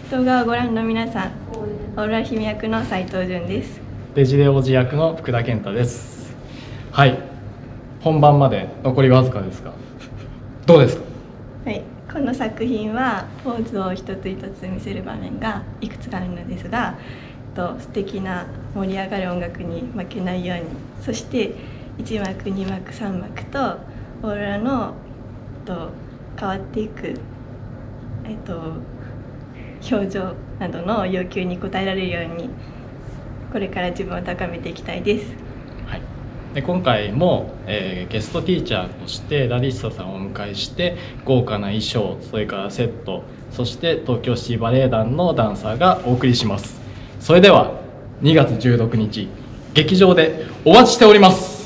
動画をご覧の皆さん、オーロラ姫役の斉藤潤です。 デジレ王子役の福田健太です。はい、本番まで残りわずかですが、どうですか？ はい、この作品はポーズを一つ一つ見せる場面がいくつかあるのですが、素敵な盛り上がる音楽に負けないように、そして1幕2幕3幕とオーロラの変わっていく、表情などの要求に応えられるようにこれから自分を高めていきたいです。 はい、で今回も、ゲストティーチャーとしてラリッサさんをお迎えして豪華な衣装、それからセット、そして東京シティバレエ団のダンサーがお送りします。それでは2月16日劇場でお待ちしております。